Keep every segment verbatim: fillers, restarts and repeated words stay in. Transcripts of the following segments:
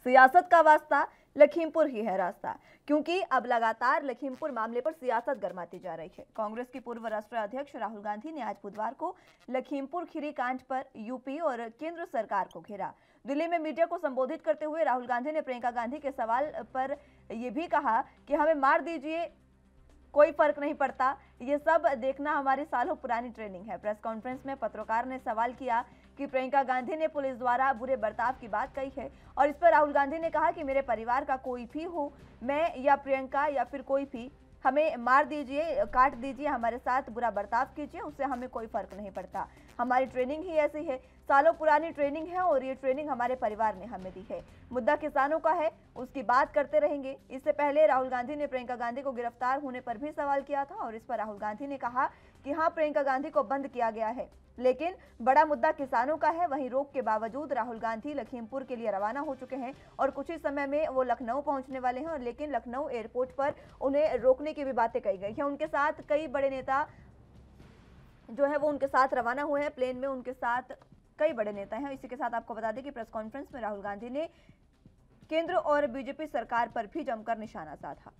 सियासत का वास्ता लखीमपुर ही है रास्ता, क्योंकि अब लगातार लखीमपुर मामले पर सियासत गरमाती जा रही है। कांग्रेस के पूर्व राष्ट्रीय अध्यक्ष राहुल गांधी ने आज बुधवार को लखीमपुर खीरी कांड पर यूपी और केंद्र सरकार को घेरा। दिल्ली में मीडिया को संबोधित करते हुए राहुल गांधी ने प्रियंका गांधी के सवाल पर यह भी कहा कि हमें मार दीजिए, कोई फर्क नहीं पड़ता, ये सब देखना हमारी सालों पुरानी ट्रेनिंग है। प्रेस कॉन्फ्रेंस में पत्रकार ने सवाल किया कि प्रियंका गांधी ने पुलिस द्वारा बुरे बर्ताव की बात कही है और इस पर राहुल गांधी ने कहा कि मेरे परिवार का कोई भी हो, मैं या प्रियंका या फिर कोई भी, हमें मार दीजिए, काट दीजिए, हमारे साथ बुरा बर्ताव कीजिए, उससे हमें कोई फर्क नहीं पड़ता। हमारी ट्रेनिंग ही ऐसी है, सालों पुरानी ट्रेनिंग है और ये ट्रेनिंग हमारे परिवार ने हमें दी है। मुद्दा किसानों का है, उसकी बात करते रहेंगे। इससे पहले राहुल गांधी ने प्रियंका गांधी को गिरफ्तार होने पर भी सवाल किया था और इस पर राहुल गांधी ने कहा कि हाँ, प्रियंका गांधी को बंद किया गया है, लेकिन बड़ा मुद्दा किसानों का है। वहीं रोक के बावजूद राहुल गांधी लखीमपुर के लिए रवाना हो चुके हैं और कुछ ही समय में वो लखनऊ पहुंचने वाले हैं, और लेकिन लखनऊ एयरपोर्ट पर उन्हें रोकने की भी बातें कही गई हैं। उनके साथ कई बड़े नेता जो है वो उनके साथ रवाना हुए हैं, प्लेन में उनके साथ कई बड़े नेता हैं। इसी के साथ आपको बता दें कि प्रेस कॉन्फ्रेंस में राहुल गांधी ने केंद्र और बीजेपी सरकार पर भी जमकर निशाना साधा।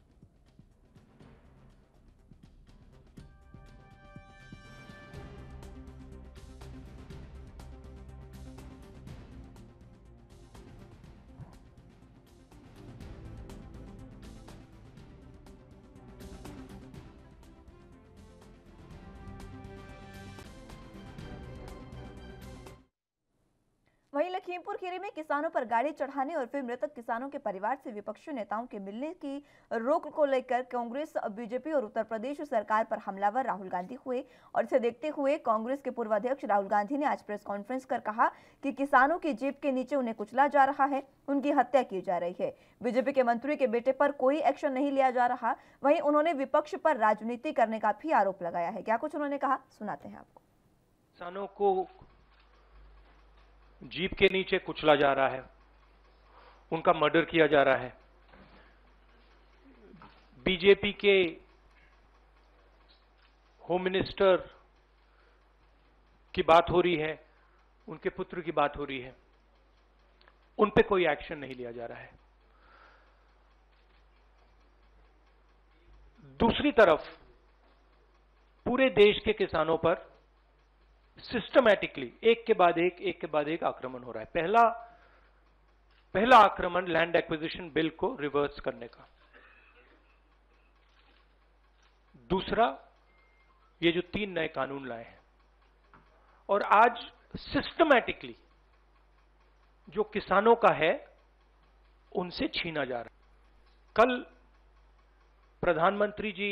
वहीं लखीमपुर खीरी में किसानों पर गाड़ी चढ़ाने और फिर मृतक किसानों के परिवार से विपक्षी नेताओं के मिलने की रोक को लेकर कांग्रेस, बीजेपी और उत्तर प्रदेश सरकार पर हमलावर राहुल गांधी हुए और इसे देखते हुए कांग्रेस के पूर्व अध्यक्ष राहुल गांधी ने आज प्रेस कॉन्फ्रेंस कर कहा कि किसानों की जेब के नीचे उन्हें कुचला जा रहा है, उनकी हत्या की जा रही है। बीजेपी के मंत्री के बेटे पर कोई एक्शन नहीं लिया जा रहा। वहीं उन्होंने विपक्ष पर राजनीति करने का भी आरोप लगाया है। क्या कुछ उन्होंने कहा, सुनाते हैं आपको। किसानों को जीप के नीचे कुचला जा रहा है, उनका मर्डर किया जा रहा है। बीजेपी के होम मिनिस्टर की बात हो रही है, उनके पुत्र की बात हो रही है, उन पे कोई एक्शन नहीं लिया जा रहा है। दूसरी तरफ पूरे देश के किसानों पर सिस्टमैटिकली एक के बाद एक एक के बाद एक आक्रमण हो रहा है। पहला पहला आक्रमण लैंड एक्विजिशन बिल को रिवर्स करने का, दूसरा ये जो तीन नए कानून लाए हैं, और आज सिस्टमैटिकली जो किसानों का है उनसे छीना जा रहा है। कल प्रधानमंत्री जी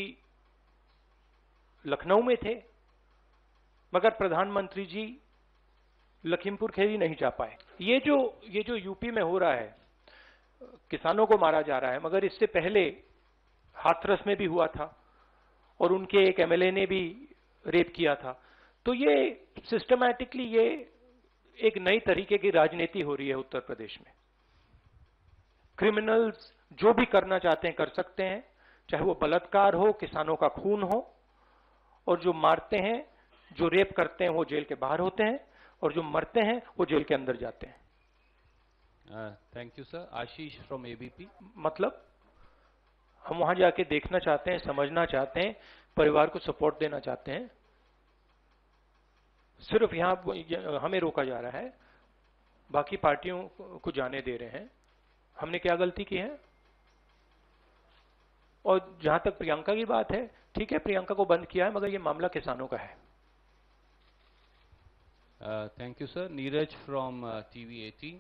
लखनऊ में थे, मगर प्रधानमंत्री जी लखीमपुर खीरी नहीं जा पाए। ये जो ये जो यूपी में हो रहा है, किसानों को मारा जा रहा है, मगर इससे पहले हाथरस में भी हुआ था और उनके एक एमएलए ने भी रेप किया था। तो ये सिस्टमैटिकली ये एक नई तरीके की राजनीति हो रही है उत्तर प्रदेश में। क्रिमिनल्स जो भी करना चाहते हैं कर सकते हैं, चाहे वो बलात्कार हो, किसानों का खून हो, और जो मारते हैं, जो रेप करते हैं वो जेल के बाहर होते हैं, और जो मरते हैं वो जेल के अंदर जाते हैं। Thank you sir. Ashish from ABP. मतलब हम वहां जाके देखना चाहते हैं, समझना चाहते हैं, परिवार को सपोर्ट देना चाहते हैं। सिर्फ यहां हमें रोका जा रहा है, बाकी पार्टियों को जाने दे रहे हैं। हमने क्या गलती की है? और जहां तक प्रियंका की बात है, ठीक है, प्रियंका को बंद किया है, मगर ये मामला किसानों का है। Thank you sir. Neeraj from TV eighteen.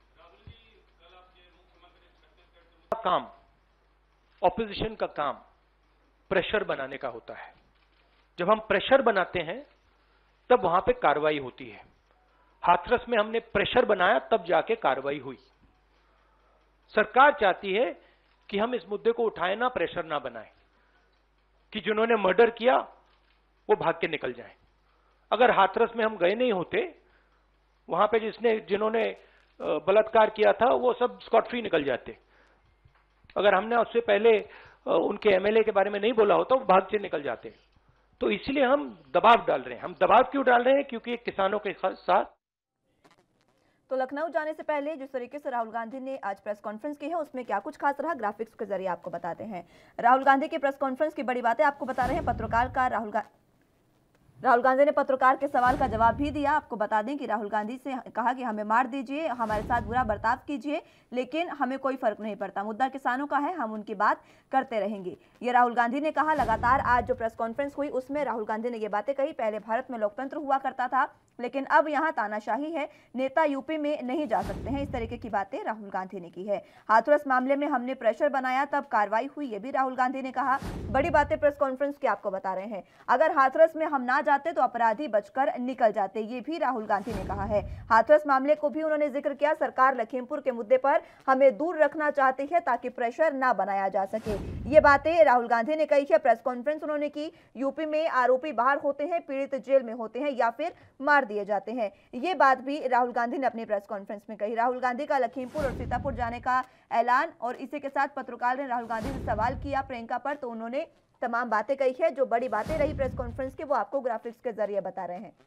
काम, ऑपोजिशन का काम प्रेशर बनाने का होता है। जब हम प्रेशर बनाते हैं तब वहां पे कार्रवाई होती है। हाथरस में हमने प्रेशर बनाया, तब जाके कार्रवाई हुई। सरकार चाहती है कि हम इस मुद्दे को उठाए ना, प्रेशर ना बनाए, कि जिन्होंने मर्डर किया वो भाग के निकल जाएं। अगर हाथरस में हम गए नहीं होते, वहां पे जिसने जिन्होंने बलात्कार किया था वो सब स्कॉट फ्री निकल जाते। अगर हमने उससे पहले उनके एमएलए के बारे में नहीं बोला होता, वो भाग से निकल जाते। तो इसलिए हम दबाव डाल रहे हैं। हम दबाव क्यों डाल रहे हैं? क्योंकि किसानों के साथ तो लखनऊ जाने से पहले जिस तरीके से राहुल गांधी ने आज प्रेस कॉन्फ्रेंस की है उसमें क्या कुछ खास रहा, ग्राफिक्स के जरिए आपको बताते हैं। राहुल गांधी की प्रेस कॉन्फ्रेंस की बड़ी बातें आपको बता रहे हैं। पत्रकार का राहुल गांधी राहुल गांधी ने पत्रकार के सवाल का जवाब भी दिया। आपको बता दें कि राहुल गांधी से कहा कि हमें मार दीजिए, हमारे साथ बुरा बर्ताव कीजिए, लेकिन हमें कोई फर्क नहीं पड़ता। मुद्दा किसानों का है, हम उनकी बात करते रहेंगे, ये राहुल गांधी ने कहा। लगातार आज जो प्रेस कॉन्फ्रेंस हुई उसमें राहुल गांधी ने ये बातें कही। पहले भारत में लोकतंत्र हुआ करता था, लेकिन अब यहाँ तानाशाही है, नेता यूपी में नहीं जा सकते हैं, इस तरीके की बातें राहुल गांधी ने की है। हाथरस मामले में हमने प्रेशर बनाया तब कार्रवाई हुई, ये भी राहुल गांधी ने कहा। बड़ी बातें प्रेस कॉन्फ्रेंस की आपको बता रहे हैं। अगर हाथरस में हम ना जाते तो अपराधी बचकर निकल जाते, ये भी राहुल गांधी ने कहा है। हाथरस मामले को भी उन्होंने जिक्र किया। सरकार लखीमपुर के मुद्दे पर हमें दूर रखना चाहती है ताकि प्रेशर ना बनाया जा सके, ये बातें राहुल गांधी ने कही है। प्रेस कॉन्फ्रेंस उन्होंने की। यूपी में आरोपी बाहर होते हैं, पीड़ित जेल में होते हैं या फिर मार दिए जाते हैं, ये बात भी राहुल गांधी ने अपनी प्रेस कॉन्फ्रेंस में कही। राहुल गांधी का लखीमपुर और सीतापुर जाने का ऐलान, और इसी के साथ पत्रकार ने राहुल गांधी से सवाल किया प्रियंका पर, तो उन्होंने तमाम बातें कही है। जो बड़ी बातें रही प्रेस कॉन्फ्रेंस की वो आपको ग्राफिक्स के जरिए बता रहे हैं।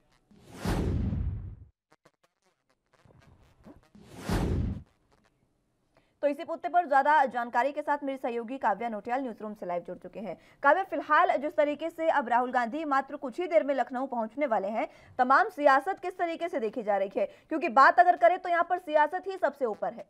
तो इसी मुद्दे पर ज्यादा जानकारी के साथ मेरी सहयोगी काव्या नोटियाल न्यूज रूम से लाइव जुड़ चुके हैं। काव्या, फिलहाल जिस तरीके से अब राहुल गांधी मात्र कुछ ही देर में लखनऊ पहुंचने वाले हैं, तमाम सियासत किस तरीके से देखी जा रही है? क्योंकि बात अगर करें तो यहाँ पर सियासत ही सबसे ऊपर है।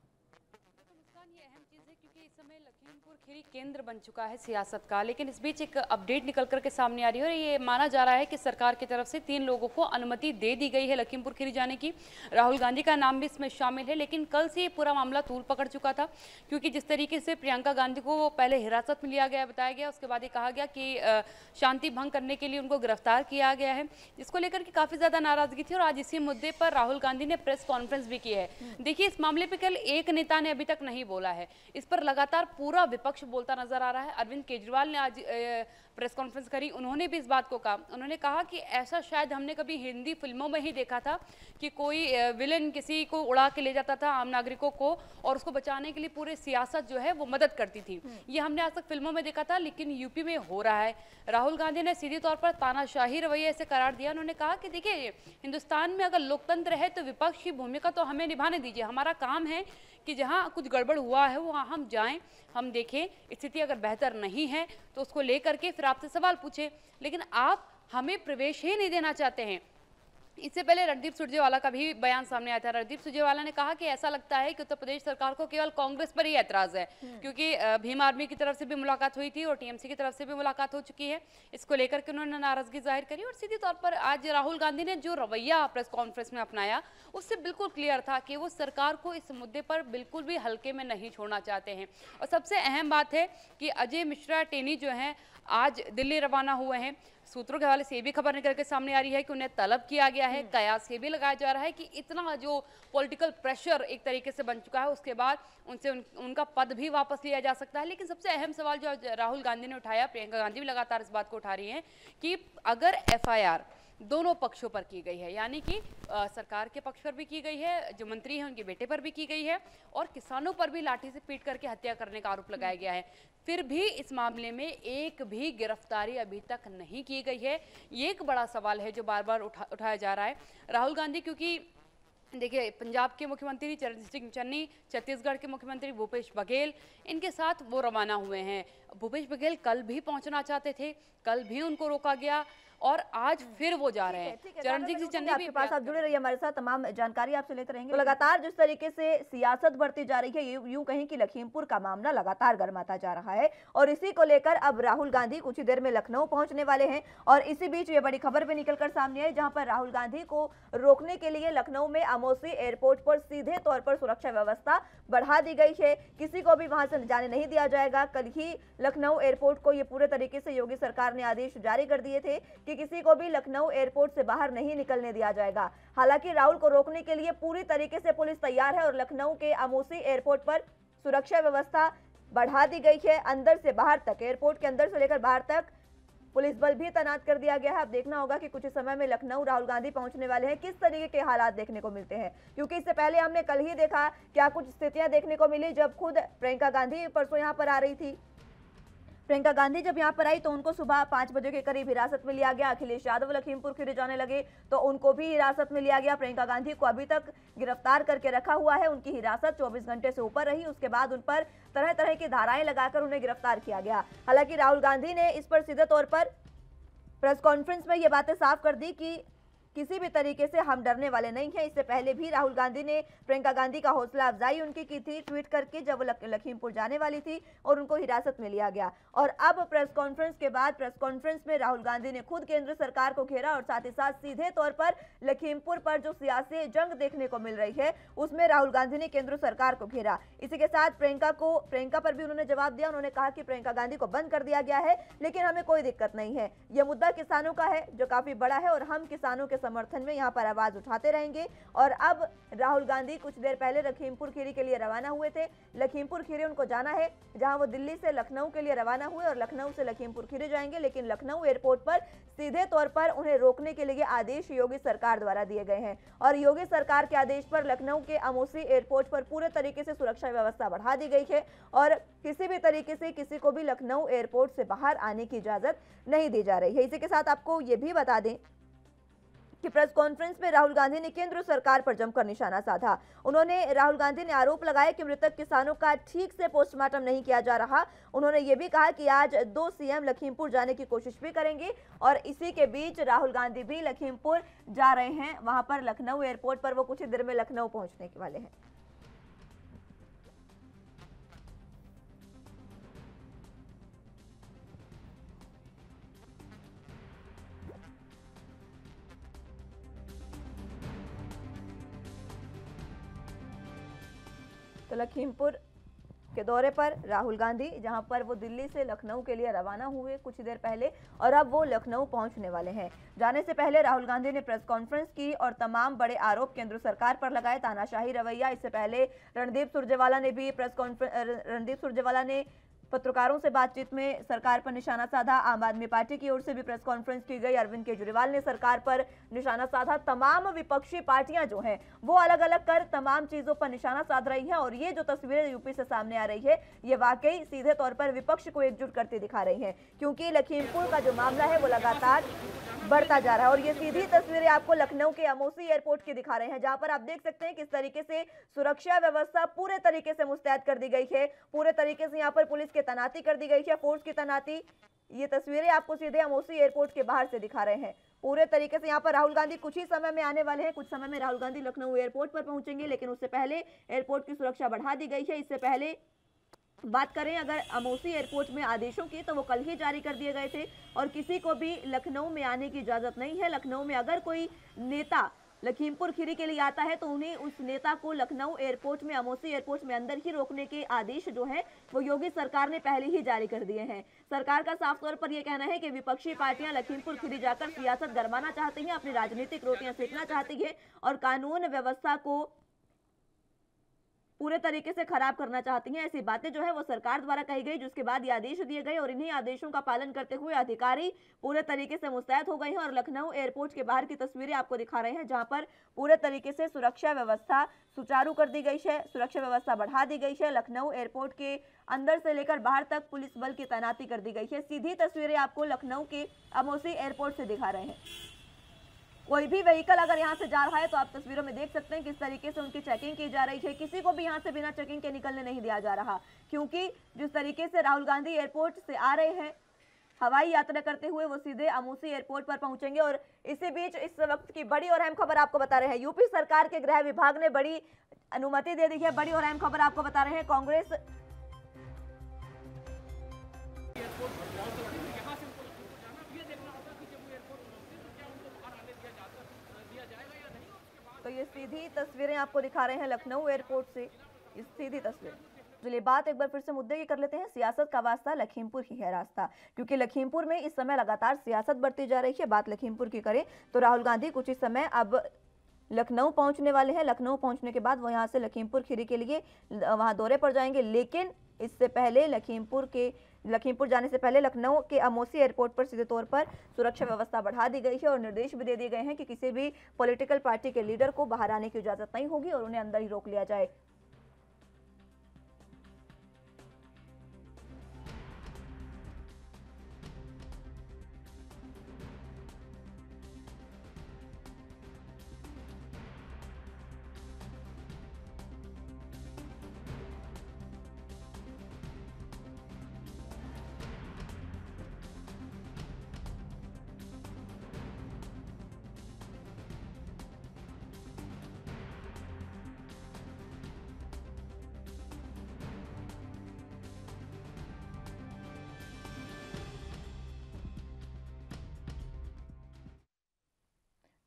लखीमपुर खीरी केंद्र बन चुका है सियासत का, लेकिन इस बीच एक अपडेट निकल कर के सामने आ रही है और ये माना जा रहा है कि सरकार की तरफ से तीन लोगों को अनुमति दे दी गई है लखीमपुर खीरी जाने की। राहुल गांधी का नाम भी इसमें शामिल है, लेकिन कल से ये पूरा मामला तूल पकड़ चुका था, क्योंकि जिस तरीके से प्रियंका गांधी को पहले हिरासत में लिया गया बताया गया, उसके बाद ये कहा गया कि शांति भंग करने के लिए उनको गिरफ्तार किया गया है, जिसको लेकर के काफी ज्यादा नाराजगी थी। और आज इसी मुद्दे पर राहुल गांधी ने प्रेस कॉन्फ्रेंस भी की है। देखिए, इस मामले पर कल एक नेता ने अभी तक नहीं बोला है, इस पर लगातार पूरा विपक्ष बोलता नजर आ रहा है। अरविंद केजरीवाल ने आज प्रेस कॉन्फ्रेंस करी, उन्होंने भी इस बात को कहा। उन्होंने कहा कि ऐसा शायद हमने कभी हिंदी फिल्मों में ही देखा था कि कोई विलेन किसी को उड़ा के ले जाता था आम नागरिकों को, और उसको बचाने के लिए पूरी सियासत जो है वो मदद करती थी। ये हमने आज तक फिल्मों में देखा था, लेकिन यूपी में हो रहा है। राहुल गांधी ने सीधे तौर पर तानाशाही रवैया ऐसे करार दिया। उन्होंने कहा कि देखिए, हिंदुस्तान में अगर लोकतंत्र है तो विपक्ष की भूमिका तो हमें निभाने दीजिए। हमारा काम है कि जहां कुछ गड़बड़ हुआ है वहां हम जाएं, हम देखें, स्थिति अगर बेहतर नहीं है तो उसको लेकर के फिर आपसे सवाल पूछें, लेकिन आप हमें प्रवेश ही नहीं देना चाहते हैं। इससे पहले रणदीप सुरजेवाला का भी बयान सामने आया था। रणदीप सुरजेवाला ने कहा कि ऐसा लगता है कि उत्तर प्रदेश सरकार को केवल कांग्रेस पर ही ऐतराज है, क्योंकि भीम आर्मी की तरफ से भी मुलाकात हुई थी और टीएमसी की तरफ से भी मुलाकात हो चुकी है। इसको लेकर के उन्होंने नाराजगी जाहिर करी, और सीधी तौर पर आज राहुल गांधी ने जो रवैया प्रेस कॉन्फ्रेंस में अपनाया उससे बिल्कुल क्लियर था कि वो सरकार को इस मुद्दे पर बिल्कुल भी हल्के में नहीं छोड़ना चाहते हैं। और सबसे अहम बात है कि अजय मिश्रा टेनी जो हैं आज दिल्ली रवाना हुए हैं। सूत्रों के हवाले से भी खबर निकल के सामने आ रही है कि उन्हें तलब किया गया है। कयास ये भी लगाया जा रहा है कि इतना जो पॉलिटिकल प्रेशर एक तरीके से बन चुका है, उसके बाद उनसे उन, उनका पद भी वापस लिया जा सकता है। लेकिन सबसे अहम सवाल जो राहुल गांधी ने उठाया, प्रियंका गांधी भी लगातार इस बात को उठा रही हैं कि अगर एफ आई आर दोनों पक्षों पर की गई है, यानी कि आ, सरकार के पक्ष पर भी की गई है, जो मंत्री हैं उनके बेटे पर भी की गई है, और किसानों पर भी लाठी से पीट करके हत्या करने का आरोप लगाया गया है, फिर भी इस मामले में एक भी गिरफ्तारी अभी तक नहीं की गई है। ये एक बड़ा सवाल है जो बार बार उठा उठाया जा रहा है। राहुल गांधी, क्योंकि देखिए, पंजाब के मुख्यमंत्री चरणजीत सिंह चन्नी, छत्तीसगढ़ के मुख्यमंत्री भूपेश बघेल, इनके साथ वो रवाना हुए हैं। भूपेश बघेल कल भी पहुंचना चाहते थे, कल भी उनको रोका गया, और आज फिर वो जा रहे हैं। चरणजीत सिंह चन्नी आपके पास आप जुड़े रहिए हमारे साथ, तमाम जानकारी आपसे लेते रहेंगे। तो लगातार जिस तरीके से सियासत बढ़ती जा रही है, यूं कहीं कि लखीमपुर का मामला लगातार गर्माता जा रहा है, और इसी को लेकर अब राहुल गांधी कुछ ही देर में लखनऊ पहुंचने वाले हैं। और इसी बीच ये बड़ी खबर भी निकलकर सामने आई, जहां पर राहुल गांधी को रोकने के लिए लखनऊ में अमोसी एयरपोर्ट पर सीधे तौर पर सुरक्षा व्यवस्था बढ़ा दी गई है। किसी को भी वहां से जाने नहीं दिया जाएगा। कल ही लखनऊ एयरपोर्ट को ये पूरे तरीके से योगी सरकार ने आदेश जारी कर दिए थे कि किसी को भी लखनऊ एयरपोर्ट से बाहर नहीं निकलने दिया जाएगा। हालांकि राहुल को रोकने के लिए पूरी तरीके से पुलिस तैयार है, और लखनऊ के अमोसी एयरपोर्ट पर सुरक्षा व्यवस्था बढ़ा दी गई है। अंदर से बाहर तक, एयरपोर्ट के अंदर से लेकर बाहर तक पुलिस बल भी तैनात कर दिया गया है। अब देखना होगा कि कुछ समय में लखनऊ राहुल गांधी पहुंचने वाले हैं, किस तरीके के हालात देखने को मिलते हैं, क्योंकि इससे पहले हमने कल ही देखा क्या कुछ स्थितियां देखने को मिली जब खुद प्रियंका गांधी परसों यहां पर आ रही थी। प्रियंका गांधी जब यहां पर आई तो उनको सुबह पांच बजे के करीब हिरासत में लिया गया। अखिलेश यादव लखीमपुर खीरी जाने लगे तो उनको भी हिरासत में लिया गया। प्रियंका गांधी को अभी तक गिरफ्तार करके रखा हुआ है। उनकी हिरासत चौबीस घंटे से ऊपर रही। उसके बाद उन पर तरह तरह की धाराएं लगाकर उन्हें गिरफ्तार किया गया। हालांकि राहुल गांधी ने इस पर सीधे तौर पर प्रेस कॉन्फ्रेंस में ये बातें साफ कर दी कि किसी भी तरीके से हम डरने वाले नहीं हैं। इससे पहले भी राहुल गांधी ने प्रियंका गांधी का हौसला अफजाई उनकी की थी ट्वीट करके, जब वो लखीमपुर जाने वाली थी और उनको हिरासत में लिया गया। और अब प्रेस कॉन्फ्रेंस के बाद प्रेस कॉन्फ्रेंस में राहुल गांधी ने खुद केंद्र सरकार को घेरा और साथ ही साथ सीधे तौर पर लखीमपुर पर जो सियासी जंग देखने को मिल रही है उसमें राहुल गांधी ने केंद्र सरकार को घेरा। इसी के साथ प्रियंका को प्रियंका पर भी उन्होंने जवाब दिया। उन्होंने कहा कि प्रियंका गांधी को बंद कर दिया गया है, लेकिन हमें कोई दिक्कत नहीं है। यह मुद्दा किसानों का है जो काफी बड़ा है और हम किसानों के समर्थन में यहाँ पर आवाज उठाते रहेंगे। और अब राहुल गांधी कुछ देर पहले लखीमपुर खीरी के लिए रवाना हुए थे। लखीमपुर खीरी उनको जाना है, जहां वो दिल्ली से लखनऊ के लिए रवाना हुए और लखनऊ से लखीमपुर खीरी जाएंगे। लेकिन लखनऊ एयरपोर्ट पर सीधे तौर पर उन्हें रोकने के लिए आदेश योगी सरकार द्वारा दिए गए हैं और योगी सरकार के आदेश पर लखनऊ के अमोसी एयरपोर्ट पर पूरे तरीके से सुरक्षा व्यवस्था बढ़ा दी गई है और किसी भी तरीके से किसी को भी लखनऊ एयरपोर्ट से बाहर आने की इजाजत नहीं दी जा रही है। इसी के साथ आपको ये भी बता दें कि प्रेस कॉन्फ्रेंस में राहुल गांधी ने केंद्र सरकार पर जमकर निशाना साधा। उन्होंने राहुल गांधी ने आरोप लगाया कि मृतक किसानों का ठीक से पोस्टमार्टम नहीं किया जा रहा। उन्होंने ये भी कहा कि आज दो सीएम लखीमपुर जाने की कोशिश भी करेंगे और इसी के बीच राहुल गांधी भी लखीमपुर जा रहे हैं। वहां पर लखनऊ एयरपोर्ट पर वो कुछ ही देर में लखनऊ पहुंचने वाले हैं। तो लखीमपुर के दौरे पर राहुल गांधी, जहां पर वो दिल्ली से लखनऊ के लिए रवाना हुए कुछ देर पहले और अब वो लखनऊ पहुंचने वाले हैं। जाने से पहले राहुल गांधी ने प्रेस कॉन्फ्रेंस की और तमाम बड़े आरोप केंद्र सरकार पर लगाए। तानाशाही रवैया, इससे पहले रणदीप सुरजेवाला ने भी प्रेस कॉन्फ्रेंस रणदीप सुरजेवाला ने पत्रकारों से बातचीत में सरकार पर निशाना साधा। आम आदमी पार्टी की ओर से भी प्रेस कॉन्फ्रेंस की गई। अरविंद केजरीवाल ने सरकार पर निशाना साधा। तमाम विपक्षी पार्टियां जो हैं वो अलग अलग कर तमाम चीजों पर निशाना साध रही हैं और ये जो तस्वीरें यूपी से सामने आ रही है ये वाकई सीधे तौर पर विपक्ष को एकजुट करती दिखा रही है, क्योंकि लखीमपुर का जो मामला है वो लगातार बढ़ता जा रहा है। और ये सीधी तस्वीरें आपको लखनऊ के अमोसी एयरपोर्ट की दिखा रहे हैं, जहां पर आप देख सकते हैं किस तरीके से सुरक्षा व्यवस्था पूरे तरीके से मुस्तैद कर दी गई है। पूरे तरीके से यहाँ पर पुलिस की तैनाती कर दी गई है, फोर्स की तैनाती। ये तस्वीरें आपको सीधे अमोसी एयरपोर्ट के बाहर से दिखा रहे हैं। पूरे तरीके से यहाँ पर राहुल गांधी कुछ ही समय में आने वाले हैं। कुछ समय में राहुल गांधी लखनऊ एयरपोर्ट पर पहुंचेंगे, लेकिन उससे पहले एयरपोर्ट की सुरक्षा बढ़ा दी गई है। इससे पहले बात करें अगर अमोसी एयरपोर्ट में आदेशों की, तो वो कल ही जारी कर दिए गए थे और किसी को भी लखनऊ में आने की इजाजत नहीं है। लखनऊ में अगर कोई नेता लखीमपुर खीरी के लिए आता है तो उन्हें उस नेता को लखनऊ एयरपोर्ट में अमोसी एयरपोर्ट में अंदर ही रोकने के आदेश जो है वो योगी सरकार ने पहले ही जारी कर दिए हैं। सरकार का साफ तौर पर यह कहना है कि विपक्षी पार्टियां लखीमपुर खीरी जाकर सियासत गरमाना चाहती हैं, अपनी राजनीतिक रोटियां सेकना चाहती है और कानून व्यवस्था को पूरे तरीके से खराब करना चाहती हैं। ऐसी बातें जो है वो सरकार द्वारा कही गई, जिसके बाद ये आदेश दिए गए और इन्हीं आदेशों का पालन करते हुए अधिकारी पूरे तरीके से मुस्तैद हो गए हैं। और लखनऊ एयरपोर्ट के बाहर की तस्वीरें आपको दिखा रहे हैं, जहां पर पूरे तरीके से सुरक्षा व्यवस्था सुचारू कर दी गई है, सुरक्षा व्यवस्था बढ़ा दी गई है। लखनऊ एयरपोर्ट के अंदर से लेकर बाहर तक पुलिस बल की तैनाती कर दी गई है। सीधी तस्वीरें आपको लखनऊ के अमोसी एयरपोर्ट से दिखा रहे हैं। कोई भी व्हीकल अगर यहां से जा रहा है तो आप तस्वीरों में देख सकते हैं किस तरीके से उनकी चेकिंग की जा रही है। किसी को भी यहां से बिना चेकिंग के निकलने नहीं दिया जा रहा, क्योंकि जिस तरीके से राहुल गांधी एयरपोर्ट से आ रहे हैं हवाई यात्रा करते हुए, वो सीधे अमोसी एयरपोर्ट पर पहुंचेंगे। और इसी बीच इस वक्त की बड़ी और अहम खबर आपको बता रहे हैं, यूपी सरकार के गृह विभाग ने बड़ी अनुमति दे दी है। बड़ी और अहम खबर आपको बता रहे हैं, कांग्रेस तो ये सीधी तस्वीरें आपको दिखा रहे हैं लखनऊ एयरपोर्ट से, ये सीधी तस्वीरें। चलिए बात एक बार फिर से मुद्दे की कर लेते हैं। सियासत का वास्ता लखीमपुर ही है रास्ता, क्योंकि लखीमपुर में इस समय लगातार सियासत बढ़ती जा रही है। बात लखीमपुर की करें तो राहुल गांधी कुछ ही समय अब लखनऊ पहुंचने वाले हैं। लखनऊ पहुंचने के बाद वो यहाँ से लखीमपुर खीरी के लिए वहाँ दौरे पर जाएंगे, लेकिन इससे पहले लखीमपुर के लखीमपुर जाने से पहले लखनऊ के अमोसी एयरपोर्ट पर सीधे तौर पर सुरक्षा व्यवस्था बढ़ा दी गई है और निर्देश भी दे दिए गए हैं कि किसी भी पॉलिटिकल पार्टी के लीडर को बाहर आने की इजाजत नहीं होगी और उन्हें अंदर ही रोक लिया जाए।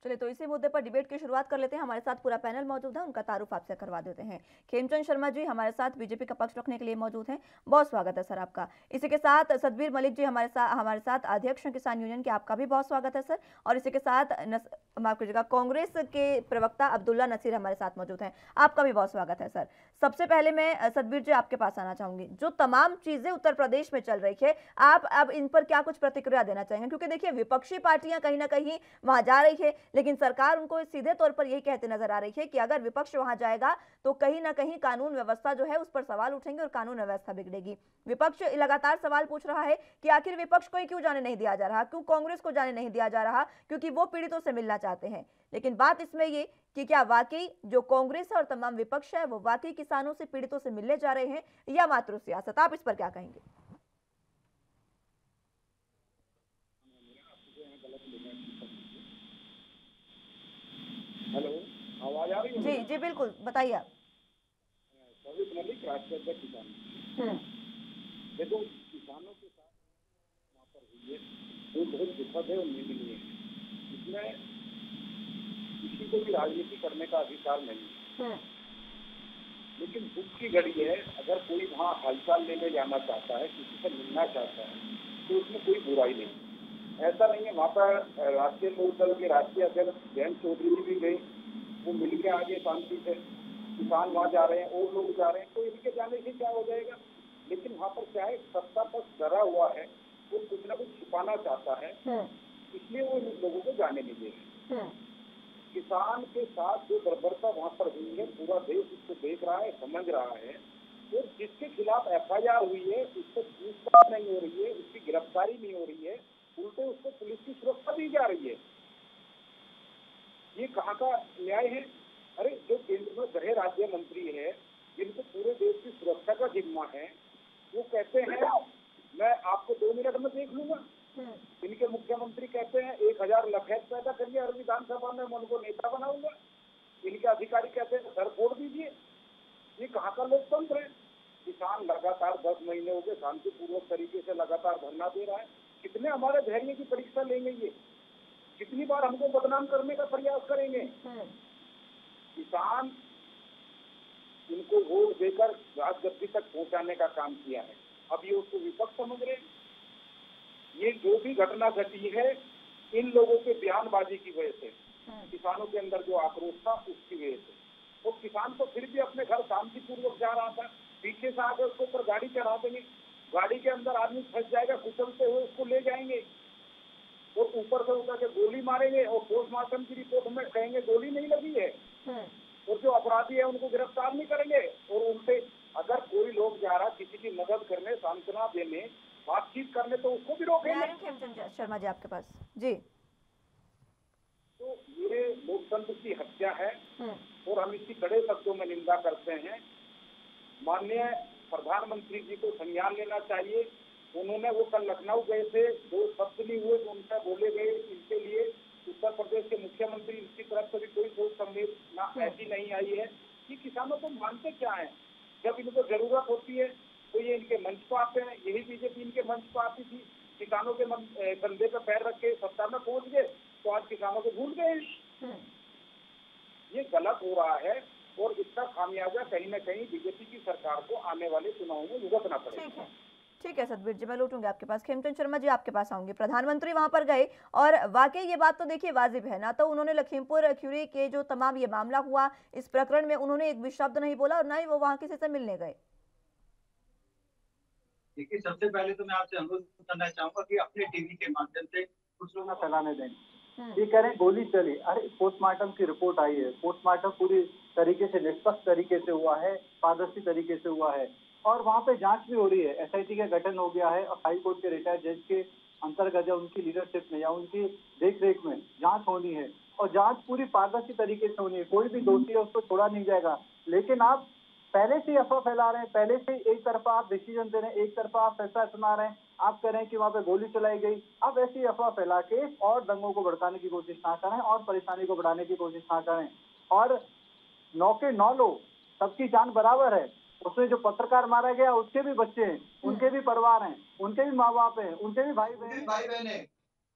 चलिए तो इसी मुद्दे पर डिबेट की शुरुआत कर लेते हैं। हमारे साथ पूरा पैनल मौजूद है, उनका तारुफ आपसे करवा देते हैं। खेमचंद शर्मा जी हमारे साथ बीजेपी का पक्ष रखने के लिए मौजूद हैं, बहुत स्वागत है सर आपका। इसी के साथ सतबीर मलिक जी हमारे साथ हमारे साथ अध्यक्ष किसान यूनियन के, आपका भी बहुत स्वागत है सर। और इसी के साथ माफ कीजिएगा कांग्रेस के प्रवक्ता अब्दुल्ला नसीर हमारे साथ मौजूद हैं, आपका भी बहुत स्वागत है सर। सबसे पहले मैं सतबीर जी आपके पास आना चाहूंगी, जो तमाम चीजें उत्तर प्रदेश में चल रही है, आप अब इन पर क्या कुछ प्रतिक्रिया देना चाहेंगे? क्योंकि देखिए विपक्षी पार्टियां कहीं ना कहीं वहां जा रही है, लेकिन सरकार उनको सीधे तौर पर यही कहते नजर आ रही है कि अगर विपक्ष वहां जाएगा तो कहीं ना कहीं कानून व्यवस्था जो है उस पर सवाल उठेंगे और कानून व्यवस्था बिगड़ेगी। विपक्ष लगातार सवाल पूछ रहा है कि आखिर विपक्ष को ही क्यों जाने नहीं दिया जा रहा, क्यों कांग्रेस को जाने नहीं दिया जा रहा, क्योंकि वो पीड़ितों से मिलना चाहते हैं। लेकिन बात इसमें ये कि क्या वाकई जो कांग्रेस और तमाम विपक्ष है वो वाकई किसानों से, पीड़ितों से मिलने जा रहे हैं या मात्र सियासत? आप इस पर क्या कहेंगे? हेलो, आवाज आ रही है? जी जी बिल्कुल, बताइए आप। सतबीर मलिक, राष्ट्रीय अध्यक्ष किसान। देखो, किसानों के साथ वहाँ पर हुई है वो बहुत दुखद है और निंदनीय है। इसमें किसी को भी राजनीति करने का अधिकार नहीं है, लेकिन दुख की घड़ी है। अगर कोई वहाँ हालचाल लेने जाना चाहता है, किसी से मिलना चाहता है, तो उसमें कोई बुराई नहीं। ऐसा नहीं है, वहाँ पर राष्ट्रीय लोकदल के राष्ट्रीय अध्यक्ष जयंत चौधरी जी भी गए, वो मिल के आगे शांति से। किसान वहाँ जा रहे हैं और लोग जा रहे हैं, तो इनके जाने से क्या हो जाएगा? लेकिन वहाँ पर क्या है, सत्ता पक्ष डरा हुआ है, वो कुछ ना कुछ छिपाना चाहता है, इसलिए वो इन लोगों को जाने नहीं दे रहे। किसान के साथ जो बर्बरता वहाँ पर हुई है, पूरा देश इसको देख रहा है, समझ रहा है। और जिसके खिलाफ एफ आई आर हुई है, उसको पूछताछ नहीं हो रही है, उसकी गिरफ्तारी नहीं हो रही है, उल्टे उसको पुलिस की सुरक्षा दी जा रही है। ये कहाँ का न्याय है? अरे जो केंद्र में गृह राज्य मंत्री है, जिनको पूरे देश की सुरक्षा का जिम्मा है, वो कहते हैं मैं आपको दो मिनट में देख लूंगा। इनके मुख्यमंत्री कहते हैं एक हजार लखैत पैदा करिए हर विधानसभा में, मैं उनको नेता बनाऊंगा। इनके अधिकारी कहते हैं सर फोड़ दीजिए। ये कहाँ का लोकतंत्र है? किसान लगातार दस महीने हो गए शांतिपूर्वक तरीके से लगातार धरना दे रहा है। कितने हमारे धैर्य की परीक्षा लेंगे ये? कितनी बार हमको बदनाम करने का प्रयास करेंगे? किसान इनको वोट देकर राजगद्दी तक पहुंचाने का काम किया है, अब ये उसको विपक्ष समझ रहे हैं। ये जो भी घटना घटी है इन लोगों के बयानबाजी की वजह से, किसानों के अंदर जो आक्रोश था उसकी वजह से। तो किसान तो फिर भी अपने घर शांतिपूर्वक जा रहा था, पीछे से आकर उसके ऊपर गाड़ी चढ़ा देंगे, गाड़ी के अंदर आदमी फंस जाएगा, कुचलते हुए उसको ले जाएंगे और ऊपर से उतर के गोली मारेंगे और पोस्टमार्टम की रिपोर्ट में कहेंगे गोली नहीं लगी है, और जो अपराधी है उनको गिरफ्तार नहीं करेंगे। और उनसे अगर कोई लोग जा रहा किसी की मदद करने, सांत्वना देने, बातचीत करने, तो उसको भी रोकेंगे। शर्मा जी आपके पास जी। तो ये लोकतंत्र की हत्या है और हम इसकी कड़े शब्दों में निंदा करते हैं। माननीय प्रधानमंत्री जी को संज्ञान लेना चाहिए। उन्होंने वो कल लखनऊ गए थे, दो शब्द नहीं हुए तो उनका बोले गए। इनके लिए उत्तर प्रदेश के मुख्यमंत्री की तरफ से भी कोई सोच संवेदना ऐसी नहीं आई है कि किसानों को मानते क्या है। जब इनको जरूरत होती है तो ये इनके मंच पर आते हैं। यही बीजेपी इनके मंच पर आती थी, किसानों के कंधे पर पैर रख के सत्ता में पहुंच गए, तो आज किसानों को भूल गए। ये गलत हो रहा है और इसका खामियाजा कहीं न कहीं बीजेपी की सरकार को आने वाले चुनाव में भुगतना पड़ेगा। ठीक है सतबीर जी, मैं लौटूंगी आपके पास। खेमचंद शर्मा जी आपके पास आऊंगी। प्रधानमंत्री वहां पर गए और वाकई ये बात तो देखिए वाजिब है ना, तो उन्होंने लखीमपुर खीरी के जो तमाम ये मामला हुआ इस प्रकरण में उन्होंने एक भी शब्द नहीं बोला और ना ही वो वहां किसी से मिलने गए। देखिए, सबसे पहले तो मैं आपसे अनुरोध करना चाहूंगा कि अपने टीवी के माध्यम से कुछ लोग ना फैलाने दें। ये कह रहे हैं गोली चली, अरे पोस्टमार्टम की रिपोर्ट आई है, पोस्टमार्टम पूरी तरीके से निष्पक्ष तरीके से हुआ है, पारदर्शी तरीके से हुआ है और वहाँ पे जांच भी हो रही है। एस आई टी का गठन हो गया है और हाई कोर्ट के रिटायर्ड जज के अंतर्गत या उनकी लीडरशिप में या उनकी देख रेख में जांच होनी है और जांच पूरी पारदर्शी तरीके से होनी है। कोई भी दोषी है उसको छोड़ा नहीं जाएगा। लेकिन आप पहले से अफवाह फैला रहे हैं, पहले से एक तरफा आप डिसीजन दे रहे हैं, एक तरफा आप फैसला सुना रहे हैं, आप कह रहे हैं कि वहाँ पे गोली चलाई गई। अब ऐसी अफवाह फैला के और दंगों को भड़काने की कोशिश ना करें और परेशानी को बढ़ाने की कोशिश ना करें। और नौ के नौ लोग, सबकी जान बराबर है। उसमें जो पत्रकार मारा गया उसके भी बच्चे हैं, उनके भी परिवार हैं, उनके भी माँ बाप हैं, उनके भी भाई बहन भाई बहन है।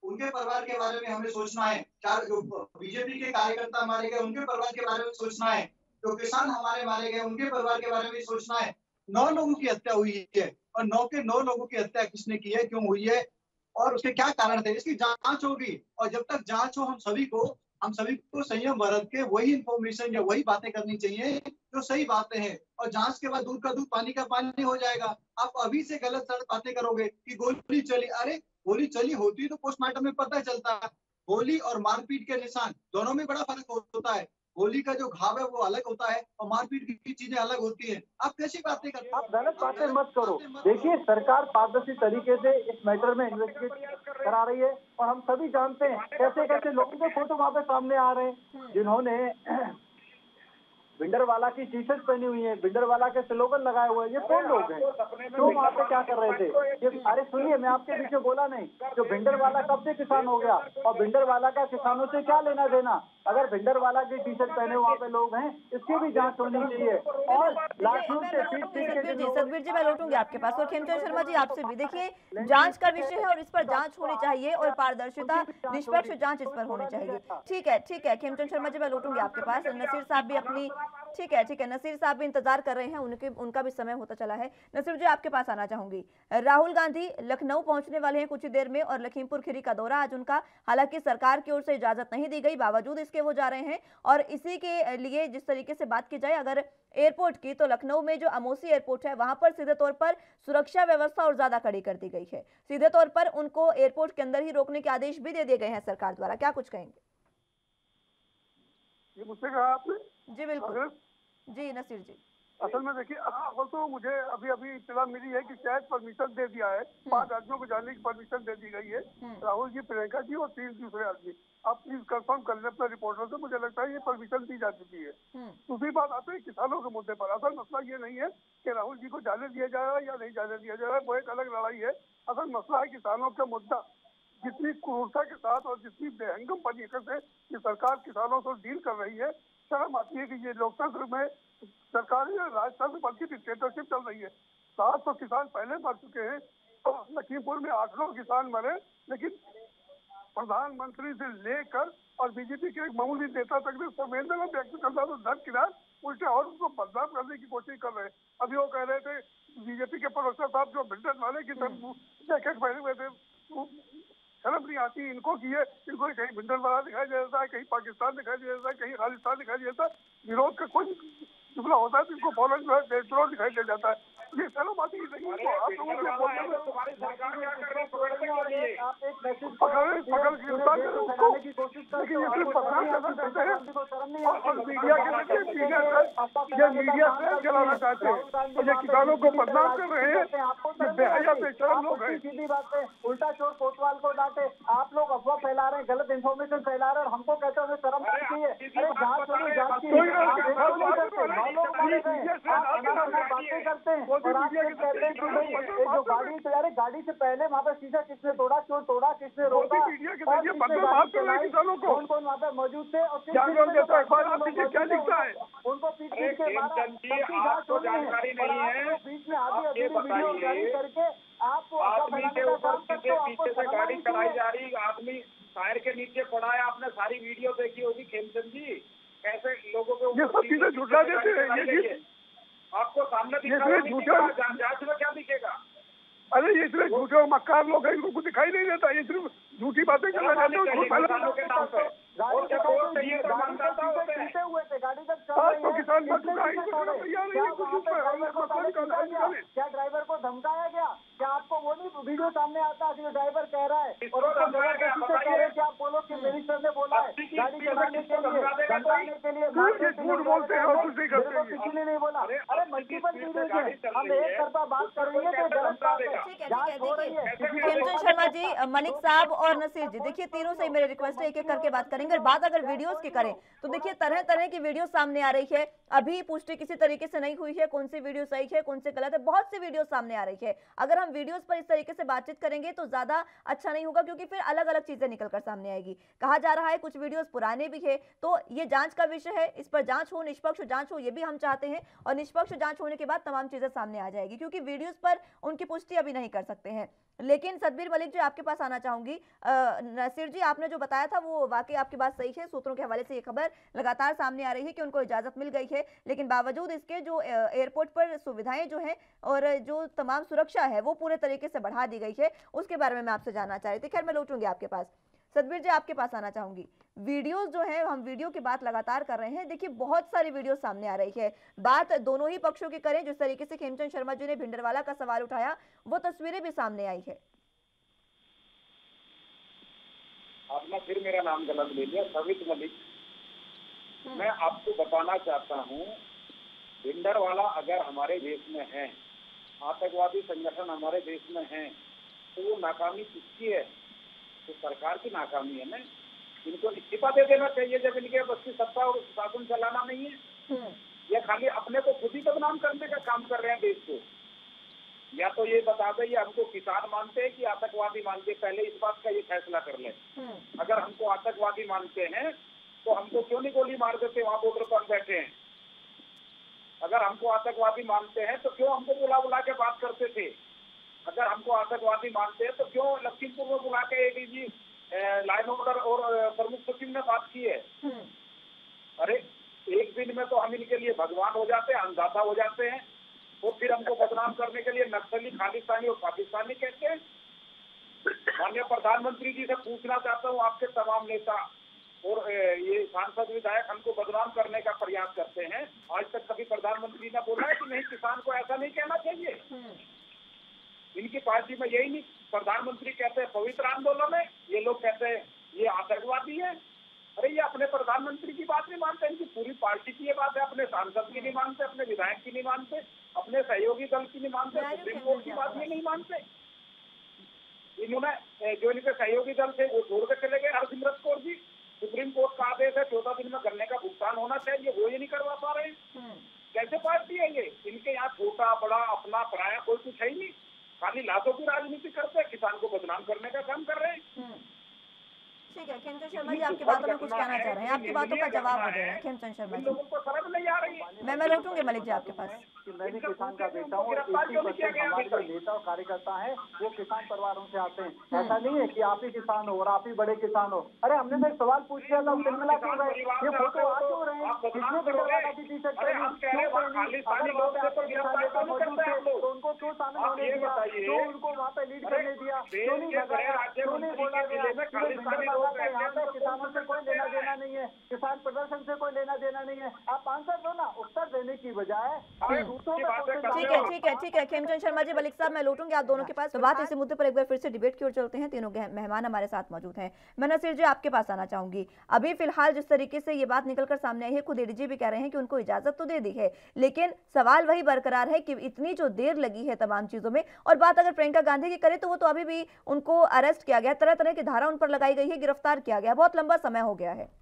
उनके परिवार के बारे में हमें सोचना है। चार जो बीजेपी के कार्यकर्ता मारे गए उनके परिवार के बारे में सोचना है, जो किसान हमारे मारे गए उनके परिवार के बारे में सोचना है। नौ लोगों की हत्या हुई है और नौ के नौ लोगों की हत्या किसने की है, क्यों हुई है और उसके क्या कारण थे, इसकी जांच होगी। और जब तक जांच हो हम सभी को हम सभी को संयम बरत के वही इंफॉर्मेशन या वही बातें करनी चाहिए जो सही बातें हैं, और जांच के बाद दूध का दूध पानी का पानी हो जाएगा। आप अभी से गलत सलत बातें करोगे कि गोली चली, अरे गोली चली होती तो पोस्टमार्टम में पता चलता। गोली और मारपीट के निशान दोनों में बड़ा फर्क होता है। गोली का जो घाव है वो अलग होता है और मारपीट की चीजें अलग होती है। आप कैसी बातें करते हैं? आप गलत बातें मत करो। देखिए, सरकार पारदर्शी तरीके से इस मैटर में इन्वेस्टिगेट करा रही है और हम सभी जानते हैं कैसे कैसे लोगों के फोटो वहाँ पे सामने आ रहे हैं जिन्होंने भिंडरवाला की टी शर्ट पहनी हुई है, भिंडरवाला के स्लोगन लगाए हुए हैं। ये कौन लोग हैं? क्यों वहाँ पे क्या कर रहे थे? ये अरे सुनिए, मैं आपके बीच में बोला नहीं, जो भिंडरवाला कब से किसान हो गया और भिंडरवाला का किसानों से क्या लेना देना? अगर भिंडरवाला की टी शर्ट पहने वहाँ पे लोग हैं, इसकी भी जांच होनी चाहिए। और लाखों से पीट पीट के सतबीर जी, मैं लौटूंगी आपके पास और खेमचंद शर्मा जी आपसे भी। देखिए, जांच का विषय है और इस पर जांच होनी चाहिए और पारदर्शिता, निष्पक्ष जांच इस पर होनी चाहिए। ठीक है, ठीक है खेमचंद शर्मा जी, मैं लौटूंगी आपके पास। नसीर साहब भी अपनी ठीक है ठीक है नसीर साहब भी इंतजार कर रहे हैं, उनके उनका भी समय होता चला है। नसीर जी, आपके पास आना चाहूंगी। राहुल गांधी लखनऊ पहुंचने वाले हैं कुछ ही देर में और लखीमपुर खीरी का दौरा आज उनका, हालांकि सरकार की ओर से इजाजत नहीं दी गई, बावजूद इसके वो जा रहे हैं। और इसी के लिए जिस तरीके से बात की जाए अगर एयरपोर्ट की, तो लखनऊ में जो अमोसी एयरपोर्ट है वहां पर सीधे तौर पर सुरक्षा व्यवस्था और ज्यादा कड़ी कर दी गई है। सीधे तौर पर उनको एयरपोर्ट के अंदर ही रोकने के आदेश भी दे दिए गए हैं सरकार द्वारा। क्या कुछ कहेंगे? ये मुझसे कहा आपने? जी बिल्कुल जी नसीर जी। असल में देखिए, वो तो मुझे अभी अभी इत्तला मिली है कि शायद परमिशन दे दिया है, पांच आदमियों को जाने की परमिशन दे दी गई है, राहुल जी, प्रियंका जी और तीन दूसरे आदमी। आप प्लीज कंफर्म कर लें अपने रिपोर्टर से, मुझे लगता है ये परमिशन दी जा चुकी है। दूसरी बात आते हैं किसानों के मुद्दे पर। असल मसला ये नहीं है कि राहुल जी को जाने दिया जा रहा है या नहीं जाने दिया जा रहा है, वो एक अलग लड़ाई है। असल मसला है किसानों का मुद्दा। जितनी क्रूरता के साथ और जितनी बेहंगम तरीके से ये सरकार किसानों से डील कर रही है, शर्म आती है कि ये लोकतंत्र में सरकारी राजतंत्र बल्कि डिक्टेटरशिप चल रही है। सात सौ किसान पहले मर चुके हैं तो लखीमपुर में आठ सौ किसान मरे, लेकिन प्रधानमंत्री से लेकर और बीजेपी के एक मामूली नेता तक ने संवेदना व्यक्त करता तो दर किनार उल्टे और उसको बदनाम करने की कोशिश कर रहे हैं। अभी वो कह रहे थे बीजेपी के प्रवक्ता साहब जो भिंडर वाले की तरफ जैकेट पहने हुए थे, शर्म नहीं आती इनको कि ये इनको कहीं भिंडर वाला दिखाई दे देता है, कहीं पाकिस्तान दिखाई दे देता है, कहीं खालिस्तान दिखाई दे देता है। विरोध का कोई जुमला होता है तो इनको फौरन जो है देशद्रोह दिखाई दे जाता है। ये शर्म आती नहीं है आप लोगों के बोलने में। पकड़ पकड़ गिरफ्तार करें उसको, लेकिन ये सिर्फ बदनाम करना चाहते हैं और मीडिया के जरिए मीडिया ये मीडिया से चलाना चाहते हैं और ये किसानों को बदनाम कर रहे हैं। ये बेहया बेशरम लोग हैं। सीधी बात है, उल्टा चोर कोतवाल को डांटे। आप लोग अफवाह फैला रहे हैं, गलत इन्फॉर्मेशन फैला रहे हैं और हमको कहते हैं शर्म आती है। अरे जांच होनी, जांच की बातें करते हैं और आप ये कहते हैं कि भाई जो गाड़ी तो यार गाड़ी से पहले वहाँ पे शीशा किसने तोड़ा, क्यों तोड़ा, किसने रोका, कौन कौन वहाँ पे मौजूद थे और क्या लिखता है उनको पीट पीट के मारा, सबकी जांच होनी है। और बीच में आधी अधूरी वीडियो जारी करके आप आदमी के ऊपर पीछे पीछे से गाड़ी चलाई जा रही, आदमी टायर के नीचे पड़ा है। आपने सारी वीडियो देखी होगी खेमचंद जी, कैसे लोगों के ऊपर झूठा देते हैं। आपको सामने दिखा, जांच में क्या दिखेगा? अरे ये सिर्फ झूठे मक्कार लोग हैं, इनको कुछ दिखाई नहीं देता, ये सिर्फ झूठी बातें करना चाहते हैं। किसान मर चुका है, क्या ड्राइवर को धमकाया गया? क्या आपको वो नहीं वीडियो सामने आता है? ड्राइवर कह रहा है और उसको जबरदस्ती से कह रहे कि आप बोलो कि मिनिस्टर ने बोला है गाड़ी चलाने के लिए, धमकाने के लिए झूठ बोलते हैं और कुछ नहीं करते। किसी ने नहीं बोला। अरे मल्टीपल वीडियोज है, हम एक तरफा बात कर रही है तो गलत बात है। जांच हो रही है। खेमचंद शर्मा जी, मनिक साहब और नसीर जी, देखिए तीनों से मेरे रिक्वेस्ट है एक एक करके बात करेंगे। और बात अगर वीडियोस की करें तो देखिए तरह तरह की वीडियो सामने आ रही है। अभी पुष्टि किसी तरीके से नहीं हुई है कौन सी वीडियो सही है कौन सी गलत है, बहुत सी वीडियो सामने आ रही है। अगर हम वीडियोस पर इस तरीके से बातचीत करेंगे तो ज्यादा अच्छा नहीं होगा, क्योंकि फिर अलग अलग चीजें निकल कर सामने आएगी। कहा जा रहा है कुछ वीडियोस पुराने भी है, तो ये जांच का विषय है, इस पर जांच हो, निष्पक्ष जांच हो, ये भी हम चाहते हैं, और निष्पक्ष जांच होने के बाद तमाम चीजें सामने आ जाएगी, क्योंकि वीडियोस पर उनकी पुष्टि अभी नहीं कर सकते हैं। लेकिन सतबीर मलिक जी, आपके पास आना चाहूंगी। नसीर जी, आपने जो बताया था वो वाकई आपकी बात सही है। सूत्रों के हवाले से ये खबर लगातार सामने आ रही है कि उनको इजाजत मिल गई है, लेकिन बावजूद इसके जो एयरपोर्ट पर सुविधाएं जो है और जो तमाम सुरक्षा है वो पूरे तरीके से बढ़ा दी गई है, उसके बारे में मैं आपसे जानना चाह रही थी। खैर, मैं लौटूंगी आपके पास। सतबीर जी, आपके पास आना चाहूंगी। वीडियोस जो है, हम वीडियो की बात लगातार कर रहे हैं, देखिए बहुत सारी वीडियो सामने आ रही है। बात दोनों ही पक्षों की करें, जिस तरीके से खेमचंद शर्मा जी ने भिंडरवाला का सवाल उठाया, वो तस्वीरें भी सामने आई है। आपने फिर मेरा नाम गलत ले लिया, सवित मलिक। मैं आपको बताना चाहता हूँ, भिंडरवाला अगर हमारे देश में है, आतंकवादी संगठन हमारे देश में है, तो वो नाकामी किसकी है? तो सरकार की नाकामी है ना। इनको इस्तीफा दे देना चाहिए जब इनके बस की सत्ता और शासन चलाना नहीं है। ये खाली अपने को खुद ही बदनाम करने का काम कर रहे हैं देश को। या तो ये बता दें ये हमको किसान मानते हैं कि आतंकवादी मानते हैं, पहले इस बात का ये फैसला कर लें। अगर हमको आतंकवादी मानते हैं तो हमको क्यों नहीं गोली मार देते वहाँ बॉर्डर पर बैठे हैं? अगर हमको आतंकवादी मानते हैं तो क्यों हमको बुला बुला के बात करते थे? अगर हमको आतंकवादी मानते हैं तो क्यों लखीमपुर में बुला के एडीजी लाइन ऑर्डर और प्रमुख सचिव ने बात की है? अरे एक दिन में तो हम इनके लिए भगवान हो जाते हैं, अंधाता हो जाते हैं, और फिर हमको बदनाम करने के लिए नक्सली, खालिस्तानी और पाकिस्तानी कहते हैं। माननीय प्रधानमंत्री जी से पूछना चाहता हूँ, आपके तमाम नेता और ये सांसद विधायक हमको बदनाम करने का प्रयास करते हैं, आज तक कभी प्रधानमंत्री ने बोला है कि नहीं किसान को ऐसा नहीं कहना चाहिए? इनकी पार्टी में यही नहीं, प्रधानमंत्री कहते हैं पवित्र आंदोलन है, ये लोग कहते हैं ये आतंकवादी है। अरे ये अपने प्रधानमंत्री की बात नहीं मानते, इनकी पूरी पार्टी की ये बात है, अपने सांसद की नहीं मानते, अपने विधायक की नहीं मानते, अपने सहयोगी दल की नहीं मानते, सुप्रीम कोर्ट की बात ये नहीं मानते। इन्होंने जो इनके सहयोगी दल थे वो छोड़ कर चले गए, हरसिमरत कौर जी। सुप्रीम कोर्ट का आदेश है चौदह दिन में गन्ने का भुगतान होना चाहिए, वो ये नहीं करवा पा रहे। कैसे पार्टी है ये? इनके यहाँ छोटा बड़ा अपना पराया कोई कुछ है ही नहीं, खाली लातों की राजनीति करते हैं, किसान को बदनाम करने का काम कर रहे हैं। ठीक है, खेमचंद शर्मा जी, आपकी बातों में कुछ कहना चाह रहे हैं, आपकी बातों का जवाब हो रहे हैं खेमचंद शर्मा जी। लोगों को समझ नहीं आ रही है। मैं मैं लौटूंगी मलिक जी आपके पास। कि मैं भी किसान का बेटा हूँ, अस्सी परसेंट हमारे जो नेता और कार्यकर्ता हैं वो किसान परिवारों से आते हैं। ऐसा नहीं है कि आप ही किसान हो और आप ही बड़े किसान हो। अरे हमने तो एक सवाल पूछ लिया था, तिलमिला क्यों रहे? ये फोटो आ क्यों रहे हैं? किसने भिंडरवाला की टी शर्ट पहनी? क्यों पहनी? अगर वहाँ पे आपके किसान नेता मौजूद थे तो उनको क्यों शामिल होने दिया? क्यों उनको वहाँ पे लीड करने दिया? क्यों नहीं भगाया? क्यों नहीं बोला गया कि भिंडरवाला का यहाँ पे किसानों से कोई लेना देना नहीं है, किसान प्रदर्शन से कोई लेना देना नहीं है? आप आंसर दो ना, उत्तर देने की बजाय ठीक है ठीक है ठीक है खेमचंद शर्मा जी, मलिक साहब, मैं लौटूंगी आप दोनों के पास। तो बात इसी मुद्दे पर एक बार फिर से डिबेट की ओर चलते हैं। तीनों मेहमान हमारे साथ मौजूद हैं। मैं नसीर जी आपके पास आना चाहूंगी। अभी फिलहाल जिस तरीके से ये बात निकलकर सामने आई है, खुद एडीजी भी कह रहे हैं कि उनको इजाजत तो दे दी है, लेकिन सवाल वही बरकरार है कि इतनी जो देर लगी है तमाम चीजों में। और बात अगर प्रियंका गांधी की करें तो वो तो अभी भी उनको अरेस्ट किया गया, तरह तरह की धारा उन पर लगाई गई है, गिरफ्तार किया गया, बहुत लंबा समय हो गया है।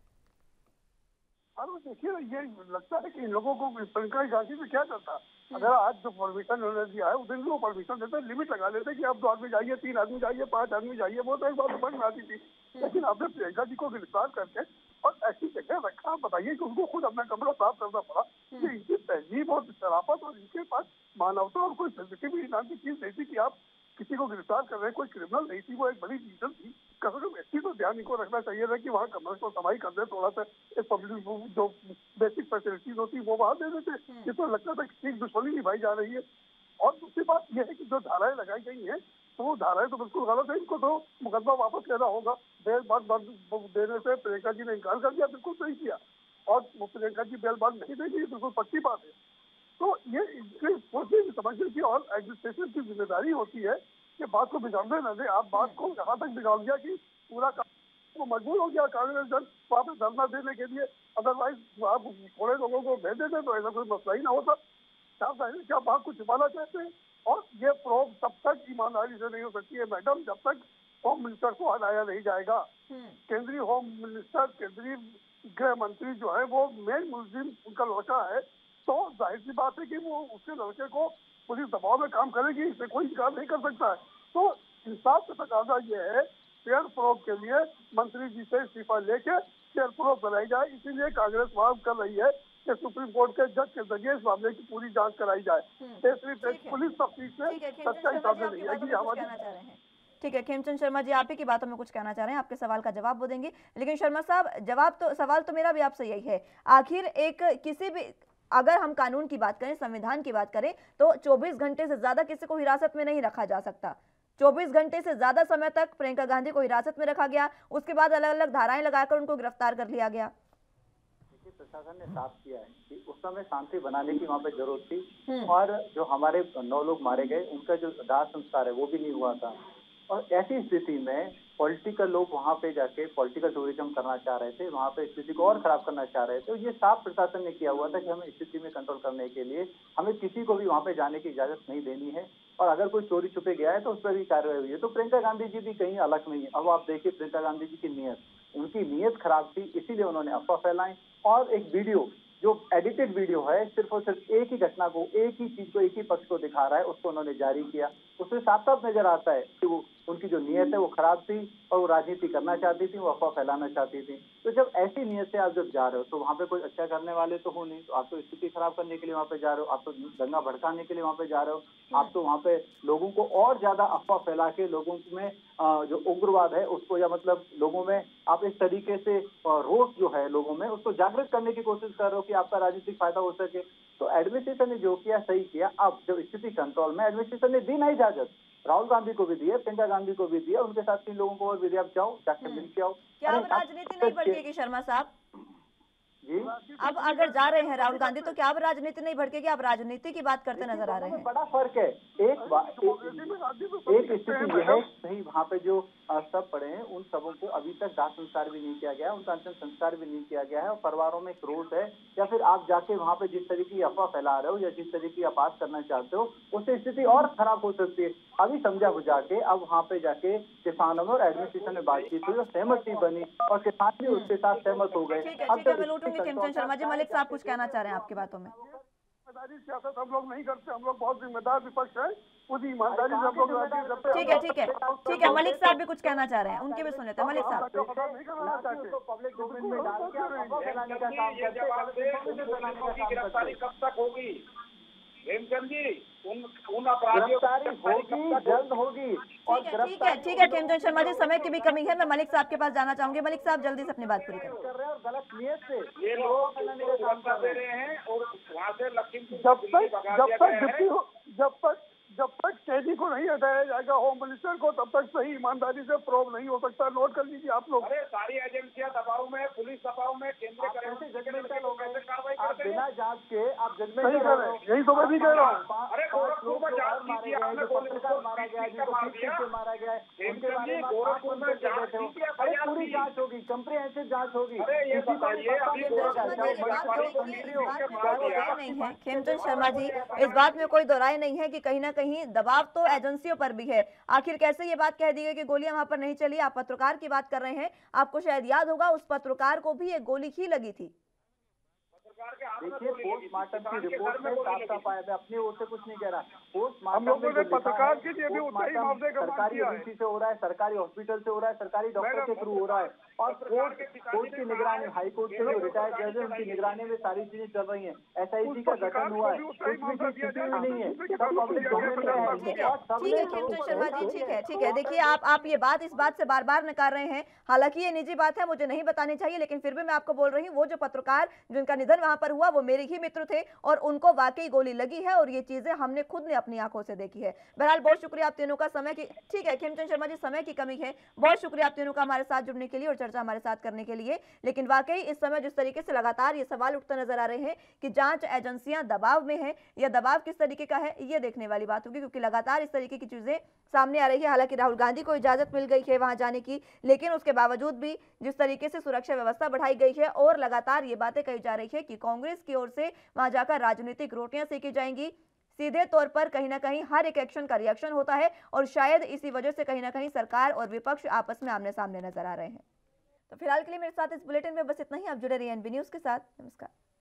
और देखिए ये लगता है कि इन लोगों को प्रियंका गांधी में क्या करता, अगर आज जो परमिशन उन्होंने दिया है उस दिन भी वो परमिशन देते, लिमिट लगा लेते कि आप दो आदमी जाइए, तीन आदमी जाइए, पांच आदमी जाइए, वो तो एक बात समझ में आती थी। लेकिन आपने प्रियंका जी को गिरफ्तार करके और ऐसी जगह रखा, बताइए कि उनको खुद अपना कमरा साफ करना पड़ा। ये इनकी तहजीब और शराफत और इनके पास मानवता और कोई सेंसिटिव नाम की चीज नहीं थी कि आप किसी को गिरफ्तार कर रहे हैं। कोई क्रिमिनल नहीं थी, वो एक बड़ी रीजन थी। कभी व्यक्ति तो ध्यान इनको रखना चाहिए था कि वहाँ कमरे को सफाई कर दे, थोड़ा सा एक पब्लिक जो बेसिक फैसिलिटीज होती है वो वहाँ दे देते। ये तो लगता था कि दुश्मनी निभाई जा रही है। और दूसरी बात यह है कि जो धाराएं लगाई गई हैं तो वो धाराएं तो बिल्कुल गलत है, इनको तो मुकदमा वापस लेना होगा। बेल बात देने से प्रियंका जी ने इनकार कर दिया, बिल्कुल सही किया, और प्रियंका जी बेल बात नहीं देगी, बिल्कुल पक्की बात है। तो ये इनके समझने की और एडमिनिस्ट्रेशन की जिम्मेदारी होती है कि बात को बिगाड़ने न दे। आप बात को यहाँ तक बिगाड़ दिया कि पूरा वो मजबूर हो गया कांग्रेस दल वहाँ पे धरना देने के लिए। अदरवाइज आप थोड़े लोगों को भेज देते तो ऐसा कोई मसला ही ना होता। क्या बात को छिपाना चाहते हैं? और ये प्रोब तब तक ईमानदारी से नहीं हो सकती है मैडम जब तक होम मिनिस्टर को हटाया नहीं जाएगा। केंद्रीय होम मिनिस्टर, केंद्रीय गृह मंत्री जो है वो मेन मुलजिम उनका लड़का है, तो जाहिर सी बात है कि वो उसके लड़के को पुलिस दबाव में काम करेगी, इससे कोई इनकार नहीं कर सकता है। तो इंसाफ का तकाजा ये है, फेयर प्रोब के लिए मंत्री जी से इस्तीफा लेके फेयर प्रोब बनाई जाए। इसीलिए कांग्रेस मांग कर रही है कि सुप्रीम कोर्ट के जज के जरिए इस मामले की पूरी जांच कराई जाए। पुलिस तफ्तीश में सच्चाई सामने नहीं आएगी। हमारी ठीक है, खेमचंद शर्मा जी, आप ही की बातों में कुछ कहना चाह रहे हैं, आपके सवाल का जवाब वो देंगे। लेकिन शर्मा साहब, जवाब तो सवाल तो मेरा भी आपसे यही है, आखिर एक किसी भी, अगर हम कानून की बात करें, संविधान की बात करें, तो चौबीस घंटे से ज्यादा किसी को हिरासत में नहीं रखा जा सकता। चौबीस घंटे से ज्यादा समय तक प्रियंका गांधी को हिरासत में रखा गया, उसके बाद अलग अलग धाराएं लगाकर उनको गिरफ्तार कर लिया गया। देखिए, प्रशासन ने साफ किया है कि उस समय शांति बनाने की वहाँ पे जरूरत थी, और जो हमारे नौ लोग मारे गए उनका जो दाह संस्कार है वो भी नहीं हुआ था। और ऐसी स्थिति में पॉलिटिकल लोग वहाँ पे जाके पॉलिटिकल टूरिज्म करना चाह रहे थे, वहाँ पे स्थिति को और खराब करना चाह रहे थे। ये साफ प्रशासन ने किया हुआ था कि हमें स्थिति में कंट्रोल करने के लिए हमें किसी को भी वहाँ पे जाने की इजाजत नहीं देनी है, और अगर कोई चोरी छुपे गया है तो उस पर भी कार्रवाई हुई है। तो प्रियंका गांधी जी भी कहीं अलग नहीं है। अब आप देखिए प्रियंका गांधी जी की नीयत, उनकी नीयत खराब थी, इसीलिए उन्होंने अफवाह फैलाई। और एक वीडियो जो एडिटेड वीडियो है, सिर्फ और सिर्फ एक ही घटना को, एक ही चीज को, एक ही पक्ष को दिखा रहा है, उसको उन्होंने जारी किया। उसमें साफ साफ नजर आता है कि वो उनकी जो नीयत है वो खराब थी, और वो राजनीति करना चाहती थी, वो अफवाह फैलाना चाहती थी। तो जब ऐसी नीयत से आप जब जा रहे हो तो वहाँ पे कोई अच्छा करने वाले तो हो नहीं, तो आप तो स्थिति खराब करने के लिए वहाँ पे जा रहे हो, आप तो दंगा भड़काने के लिए वहाँ पे जा रहे हो, आप तो वहाँ पे लोगों को और ज्यादा अफवाह फैला के लोगों में जो उग्रवाद है उसको, या मतलब लोगों में आप इस तरीके से रोष जो है लोगों में उसको जागृत करने की कोशिश कर रहे हो कि आपका राजनीतिक फायदा हो सके। तो एडमिनिस्ट्रेशन ने जो किया सही किया। अब जब स्थिति कंट्रोल में, एडमिनिस्ट्रेशन ने दी ना इजाजत, राहुल गांधी को भी दिया, प्रियंका गांधी को भी दिया, उनके साथ तीन लोगों को और भी दिया, आप जाओ जाके मिल के आओ। क्या अब राजनीति नहीं भड़केगी शर्मा साहब? जी, अब अगर जा रहे हैं राहुल गांधी तो क्या अब राजनीति नहीं भड़केगी? आप राजनीति की बात करते नजर आ रहे हैं। बड़ा फर्क है। एक बात, एक स्थिति यह है, सही वहाँ पे जो सब पड़े हैं उन सबों को अभी तक दाह संस्कार भी नहीं किया गया, उनका अंतिम संस्कार भी नहीं किया गया है, और परिवारों में क्रोध है, या फिर आप जाके वहाँ पे जिस तरीके की अफवाह फैला रहे हो या जिस तरीके की आपात करना चाहते हो, उससे स्थिति और खराब हो सकती है। अभी समझा बुझा के अब वहाँ पे जाके किसानों में और एडमिनिस्ट्रेशन में बातचीत हुई और सहमति बनी, और किसान भी उसके साथ सहमत हो गए। अब मैं लूटूंगी खेमचंद शर्मा जी, मलिक साहब कुछ कहना चाह रहे हैं आपकी बातों में? जिम्मेदारी सियासत हम लोग नहीं करते, हम लोग बहुत जिम्मेदार विपक्ष है, पूरी ईमानदारी से हम लोग राजनीति करते हैं। ठीक है ठीक है ठीक है, मलिक साहब भी कुछ कहना चाह रहे हैं, उनकी भी सुन लेते हैं। मलिक साहब, पब्लिक डोमेन में डाल के अफवाह फैलाने का काम करते हैं, गिरफ्तारी कब तक होगी? हेमचंद जी, उन उन अपराधियों गिरफ्तारी होगी, जल्द होगी। और ठीक है ठीक है खेमचंद शर्मा जी, समय की भी कमी है, मैं मलिक साहब के पास जाना चाहूंगी। मलिक साहब जल्दी से अपनी बात पूरी करें। कर रहे हैं और गलत नियत से ये लोग काम कर दे रहे हैं, और वहाँ से लखीमपुर जब तक जब तक डिप्टी जब तक जब तक कैदी को नहीं हटाया जाएगा होम मिनिस्टर को, तब तक सही ईमानदारी से प्रोब नहीं हो सकता। नोट कर लीजिए आप लोग। अरे सारी एजेंसियां दबाव में, पुलिस दबाव में, केंद्रीय जजमेंटल हो गए, कार्रवाई आप करते हैं बिना जांच के आप सही जजमेंटल कर रहे हैं, यही तो मैं भी कह रहा हूँ। अरे गोरखपुर में जांच कीजिए, आपने पत्रकार मारा गया, जिनको मार पीट दिया, के मारा गया है, उनके बारे में गोरखपुर में जांच कीजिए। अरे पूरी जांच होगी, कंप्रिहेंसिव जांच होगी। अरे ये बताइए, अभी नहीं है खेमचंद शर्मा जी, इस बात में कोई दो राय नहीं है कि कहीं ना कहीं दबाव तो एजेंसियों पर भी है। आखिर कैसे ये बात कह दी गई कि गोलियां वहां पर नहीं चली? आप पत्रकार की बात कर रहे हैं, आपको शायद याद होगा उस पत्रकार को भी एक गोली ही लगी थी। देखिए, पोस्टमार्टम की रिपोर्ट में साफ साफ आया, मैं अपनी ओर से कुछ नहीं कह रहा। पोस्टमार्टम हम लोगों ने पत्रकार के लिए भी उतना ही मुआवजे का मांग सरकारी किया है। एजेंसी से हो रहा है, सरकारी हॉस्पिटल से हो रहा है, सरकारी डॉक्टर के थ्रू हो रहा है, और कोर्ट कोर्ट की निगरानी, हाई कोर्ट के जो रिटायर्ड जज है उनकी निगरानी में सारी चीजें चल रही है। एस आई टी का गठन हुआ है, कुछ भी चीज छुपी हुई नहीं है, सब पब्लिक डोमेन में है। ठीक है खेमचंद शर्मा जी, ठीक है ठीक है देखिए, आप आप ये बात इस बात से बार बार नकार रहे हैं, हालांकि ये निजी बात है, मुझे नहीं बतानी चाहिए, लेकिन फिर भी मैं आपको बोल रही हूँ, वो जो पत्रकार जिनका निधन वहां पर हुआ वो मेरे ही मित्र थे, और उनको वाकई गोली लगी है, और ये चीजें हमने खुद ने अपनी आंखों से देखी है। बहरहाल बहुत शुक्रिया आप तीनों का, समय की ठीक है खेमचंद शर्मा जी, समय की कमी है, बहुत शुक्रिया आप तीनों का हमारे साथ जुड़ने के लिए और चर्चा हमारे साथ करने के लिए। लेकिन वाकई इस समय जिस तरीके से लगातार ये सवाल उठते नजर आ रहे हैं कि जांच एजेंसियां दबाव में है, या दबाव किस तरीके का है, ये देखने वाली बात होगी, क्योंकि लगातार इस तरीके की चीजें सामने आ रही है। हालांकि राहुल गांधी को इजाजत मिल गई है वहां जाने की, लेकिन उसके बावजूद भी जिस तरीके से सुरक्षा व्यवस्था बढ़ाई गई है, और लगातार ये बातें कही जा रही है कि कांग्रेस की ओर से वहां जाकर राजनीतिक रोटियां सेकी जाएंगी, सीधे तौर पर कहीं ना कहीं हर एक एक्शन का रिएक्शन होता है, और शायद इसी वजह से कहीं ना कहीं सरकार और विपक्ष आपस में आमने सामने नजर आ रहे हैं। तो फिलहाल के लिए मेरे साथ इस बुलेटिन में बस इतना ही। आप जुड़े रहिए एनबी न्यूज के साथ। नमस्कार।